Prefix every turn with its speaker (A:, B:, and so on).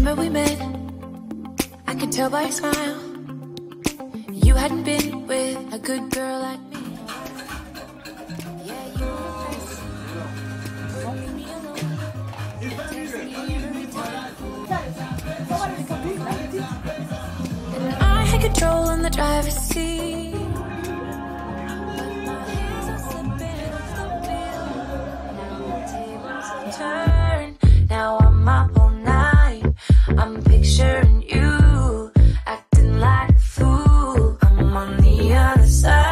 A: Remember we met, I could tell by your smile, you hadn't been with a good girl like me. Yeah, you were first, leave me alone, text me every time. And I had control in the driver's seat, but my hands are slipping off the wheel. Now the tables turn, now I'm up all night. I'm picturing you acting like a fool. I'm on the other side.